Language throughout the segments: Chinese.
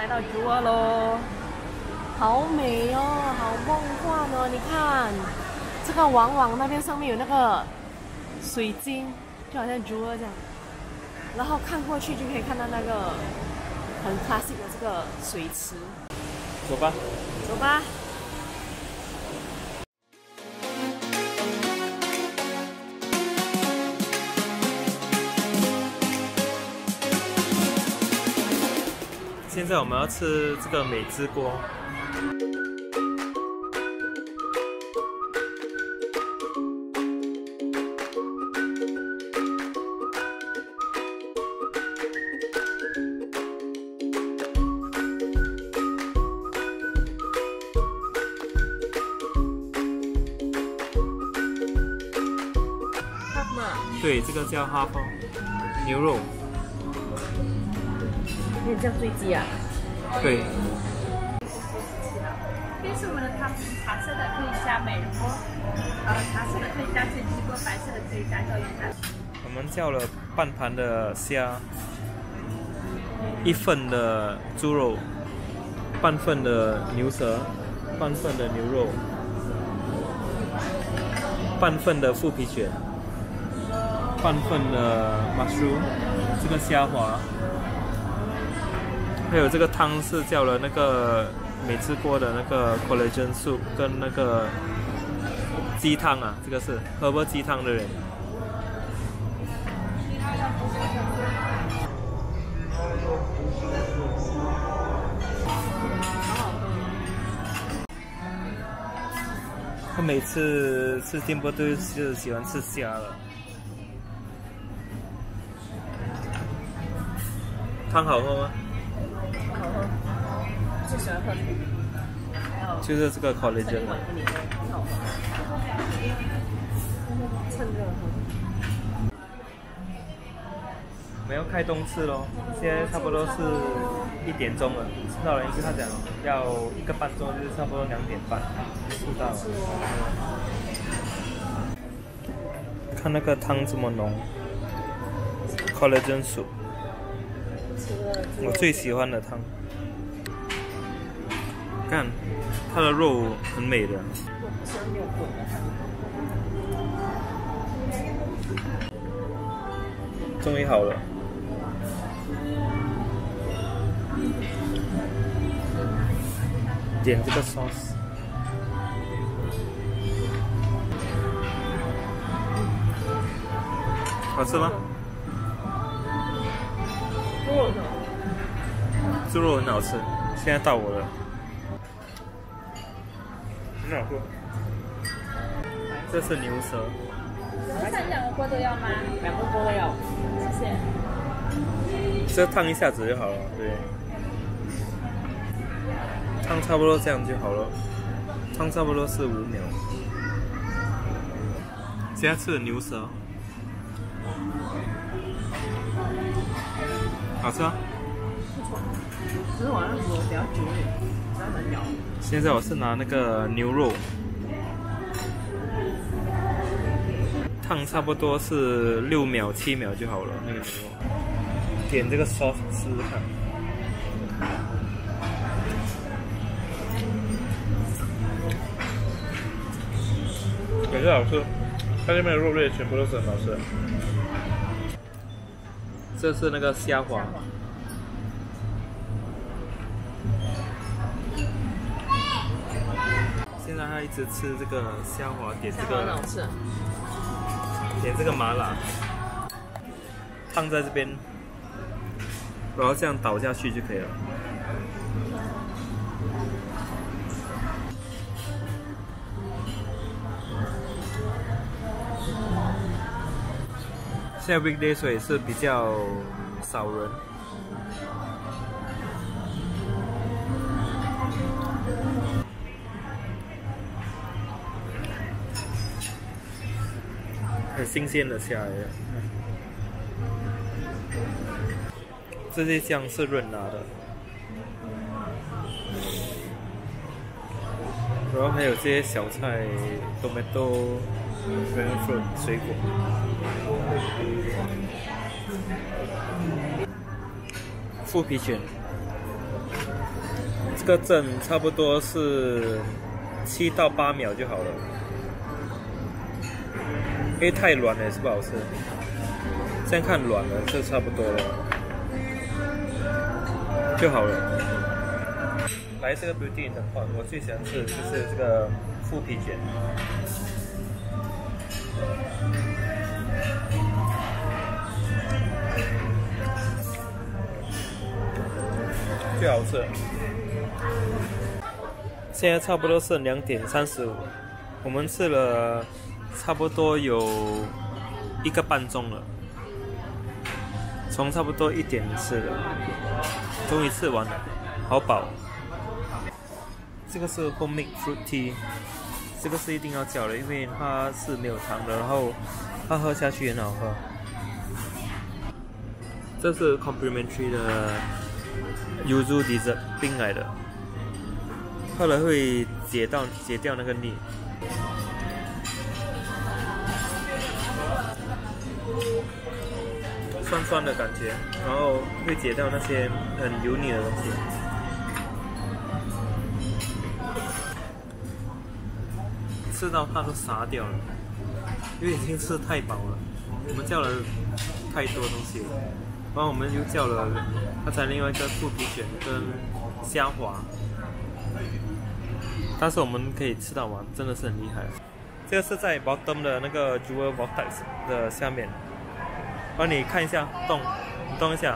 到Jewel喽，好美哦，好梦幻哦！你看，这个网那边上面有那个水晶，就好像Jewel这样，然后看过去就可以看到那个很 classic 的这个水池。 走吧， 走吧。 现在我们要吃这个美之锅。对，这个叫哈风牛肉。 可以这样对鸡啊？ 对。 这是我们的汤，茶色的可以加美人锅，茶色的可以加煎鸡锅，白色的可以加椒盐蛋。 我们叫了半盘的虾，1份的猪肉，半份的牛舌，半份的牛肉，半份的腐皮卷，半份的 mushroom， 这个虾滑。还有这个汤是叫了那个美之锅的那个 collagen soup 跟那个鸡汤啊，这个是喝过鸡汤的人。他每次吃Steamboat都是喜欢吃虾的。汤好喝吗？ 好喝，最喜欢喝的。 就是这个 collagen。 很好喝。趁热喝。 我们要开动吃咯，现在差不多是1点钟了，吃到了，因为他讲要1个半钟，就是差不多2点半吃到了。看那个汤这么浓 ，collagen soup， 我最喜欢的汤。看，它的肉很美的。终于好了。点这个 sauce， 好吃吗？猪肉很好吃，现在到我了，很好喝。这是牛舌。 看2个锅都要吗 ？2个锅都要， 谢谢。 这烫一下子就好了，对。烫差不多这样就好了，烫差不多是5秒。现在吃的牛舌，好吃啊！ 不错，只是我那煮比较久一点，比较难咬。 现在我是拿那个牛肉，烫差不多是6秒、7秒就好了，那个牛肉。点这个 sauce 试试看。也是好吃，它这边的肉类全部都是很好吃的。这是那个虾滑，现在他一直吃这个虾滑，点这个， 好吃。 点这个麻辣，烫在这边，然后这样倒下去就可以了。现在 weekday 所以是比较少人。很新鲜的虾来的，这些酱是润拿的，然后还有这些小菜 ，tomato、dragon fruit 水果，腐皮卷， 这个震差不多是7到8秒就好了，因为太软了也是不好吃。这样看软了就差不多了，就好了。来这个 Beauty in the Pot， 我最喜欢吃的就是这个腐皮卷。最好吃。现在差不多是2点35，我们吃了差不多有1个半钟了，从差不多1点吃的，终于吃完了，好饱。这个是 homemade fruit tea， 这个是一定要叫的，因为它是没有糖的，然后它喝下去很好喝。这是 complimentary 的 yuzu dessert 冰来的，喝了会解掉那个腻。酸酸的感觉，然后会解掉那些很油腻的东西。吃到它都傻掉了，因为已经吃太饱了。我们叫了太多东西了，然后我们又叫了刚才另外一个腐皮卷跟虾滑，但是我们可以吃到完，真的是很厉害。这个是在 bottom 的那个 Jewel Vortex 的下面，帮你看一下动，你动一下，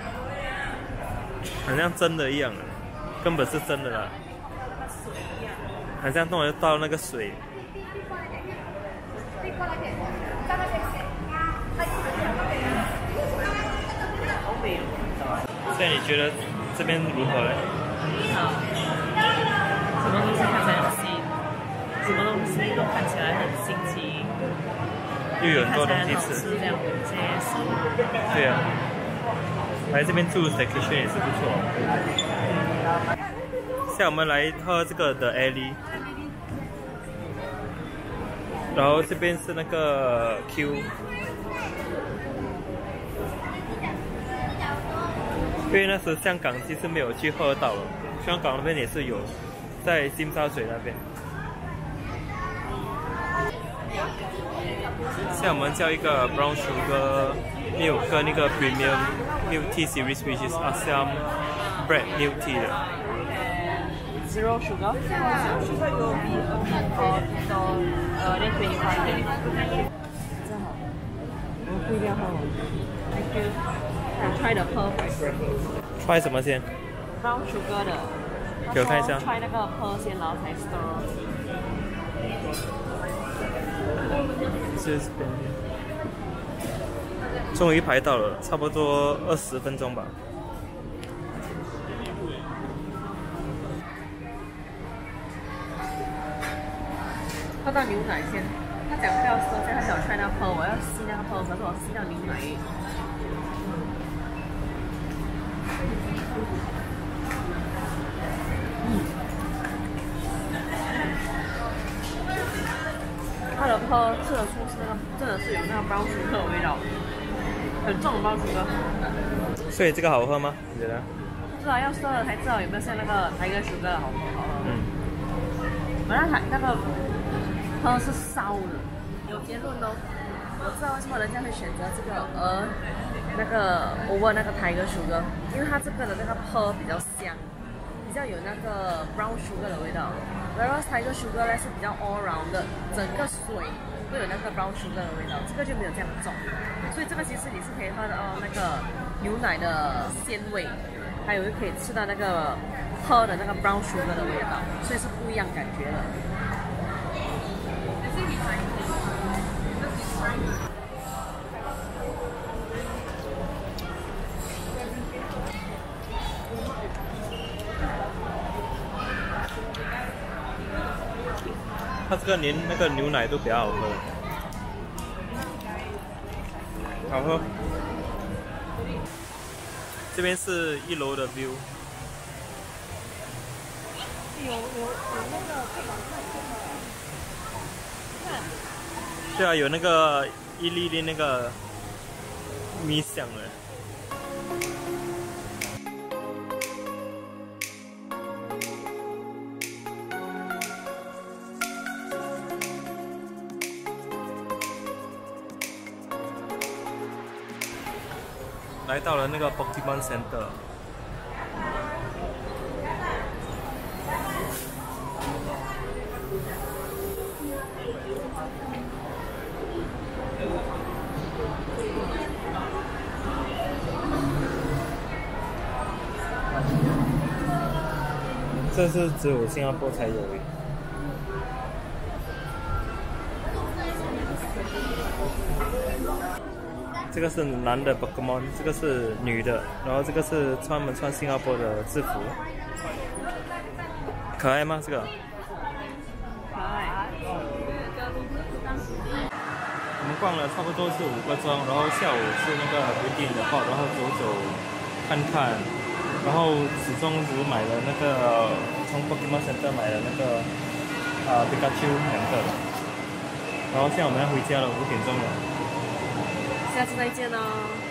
好像真的一样的，根本是真的啦，好像动了到那个水。所以你觉得这边如何呢？ 什么东西看起来很新，什么东西都看起来很新奇， 又有很多东西吃， 这样这些食物。 对啊，来这边住 staycation 也是不错。现在我们来喝这个的 Alley， 然后这边是那个 Q， 因为那时香港其实没有去喝到了，香港那边也是有，在尖沙咀那边。现在我们叫一个 brown sugar milk 跟那个 premium milk tea series which is Assam bread milk tea 的。 Zero sugar. Zero sugar will be only for then 25. 真好，我不一定要喝完。Thank you. I try the pearl first. try 什么先 Brown sugar 的。 给我看一下。 try 那个 pearl 先，然后才 stir。 终于排到了，差不多20分钟吧。 喝到牛奶先，他讲不要stir，他想 try 那个 pearl， 我要吸那个 pearl， 可是我吸到牛奶。它的 pearl 吃得出是那个，真的是有那个 brown sugar 的味道，很重的 brown sugar。 所以这个好喝吗？你觉得？ 不知道要 stir 了才知道有没有像那个tiger sugar 的好喝。本来那个 pearl 是烧的，有结论哦。我知道为什么人家会选择这个那个 over 那个tiger sugar， 因为它这个的那个 pearl 比较香，比较有那个 brown sugar 的味道。Whereas tiger sugar 呢是比较 all round 的，整个水都有那个 brown sugar 的味道，这个就没有这样重。所以这个其实你是可以喝到那个牛奶的鲜味，还有可以吃到那个 pearl 的那个 brown sugar 的味道，所以是不一样感觉的。 它这个连那个牛奶都比较好喝，好喝。这边是1楼的 view， 有那个可以往上看， 对啊，有那个一粒粒那个米香的。 来到了那个 Pokemon Center。这是只有新加坡才有诶。这个是男的 Pokemon， 这个是女的，然后这个是穿新加坡的制服，可爱吗？这个？ 可爱。 我们逛了差不多是5个钟，然后下午是那个 Beauty in the Pot， 然后走走看看，然后始终只买了那个从 Pokemon Center 买了那个Pikachu 2个，然后现在我们要回家了，5点钟了。 下次再见哦。